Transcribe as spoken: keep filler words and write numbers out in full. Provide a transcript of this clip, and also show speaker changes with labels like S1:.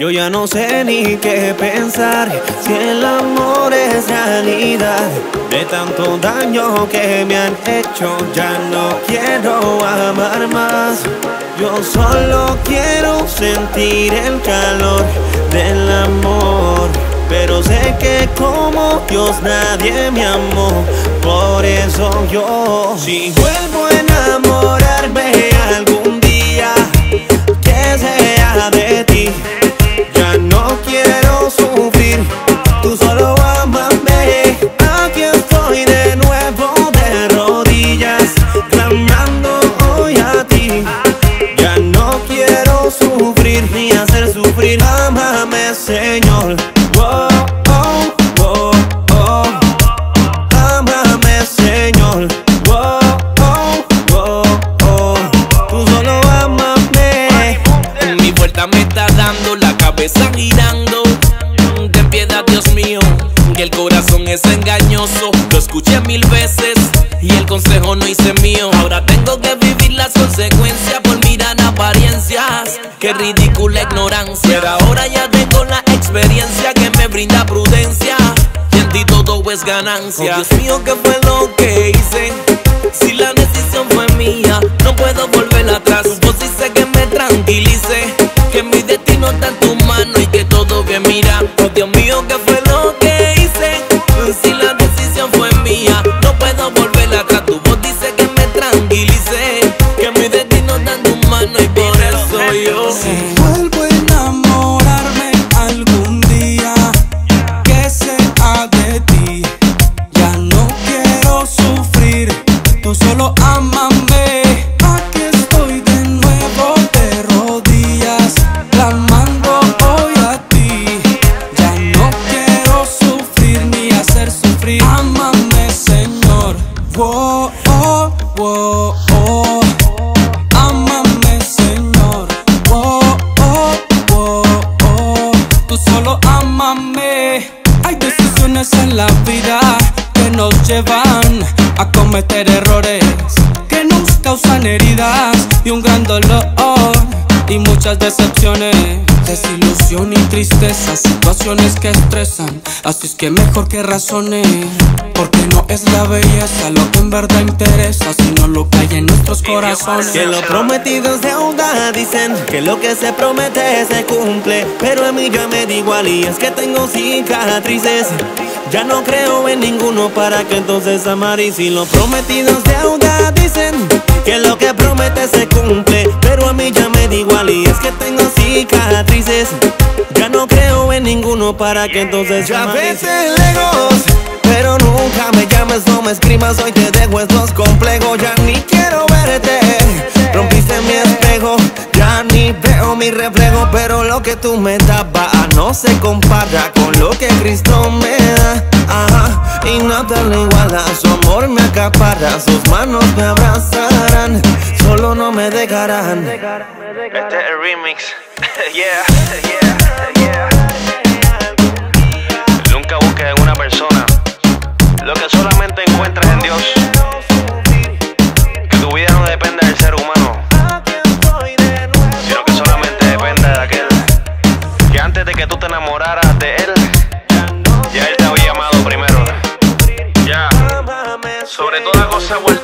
S1: Yo ya no sé ni qué pensar, si el amor es realidad. De tanto daño que me han hecho, ya no quiero amar más. Yo solo quiero sentir el calor del amor, pero sé que como Dios nadie me amó. Por eso yo, si vuelvo a enamorarme algún día, que sea de ti. Ya no quiero sufrir, tú solo ámame. Aquí estoy de nuevo de rodillas, clamando hoy a ti. Ya no quiero sufrir ni hacer sufrir. Ámame, Señor. Oh, oh, oh, oh. Ámame, Señor. Oh, oh, oh, oh. Tú solo ámame.
S2: Mi vuelta me está dando, la cabeza girando. Ten piedad, Dios mío, que el corazón es engañoso. Lo escuché mil veces y el consejo no hice mío. Ahora tengo que vivir las consecuencias por mirar apariencias. Qué ridícula ignorancia. Pero ahora ya tengo la experiencia que me brinda prudencia, y en ti todo es ganancia. Oh, Dios mío, ¿qué fue lo que hice? Si la decisión fue mía, no puedo volver atrás. Tu voz dice que me tranquilice, que mi destino está en tu mano y que todo bien mira. Oh, Dios mío, ¿qué fue lo que hice? Si la decisión fue mía, no puedo volver atrás. Tu voz dice que me tranquilice, que mi destino está en tu mano y por eso yo,
S3: si vuelvo a enamorarme algún día, que sea de ti. Ya no quiero sufrir, tú solo ámame. Aquí estoy de nuevo de rodillas, clamando hoy a ti. Ya no quiero sufrir ni hacer sufrir. Ámame, Señor. Oh, oh, oh, oh. Ámame, Señor. Oh, oh, oh, oh. Tú solo ámame. Hay decisiones en la vida que nos llevan a cometer errores, que nos causan heridas y un gran dolor y muchas decepciones, desilusión y tristeza, situaciones que estresan. Así es que mejor que razone, porque no es la belleza lo que en verdad interesa, sino lo que hay en nuestros corazones.
S1: Que lo prometido es deuda, dicen que lo que se promete se cumple, pero a mí ya me da igual y es que tengo cicatrices. Ya no creo en ninguno, para que entonces amar. Y si lo prometido es deuda, dicen que lo que promete se cumple, pero a mí ya me da igual y es que tengo cicatrices. Ya no creo en ninguno, para que entonces ya vete lejos, pero nunca me llames, no me escribas. Hoy te dejo estos complejos, ya ni quiero verte. Rompiste mi espejo, ya ni veo mi reflejo, pero lo que tú me dabas no se compara con lo que Cristo me da. Ajá, y nada le iguala, su amor me acapara, sus manos me abrazarán, solo no me dejarán.
S4: Este es el remix. Yeah, yeah, yeah. Nunca busques en una persona lo que solamente encuentres en Dios. Que tu vida no depende del ser humano, sino que solamente depende de aquel que antes de que tú te enamoraras de él, ya él te había amado primero. Ya, sobre toda cosa vuelta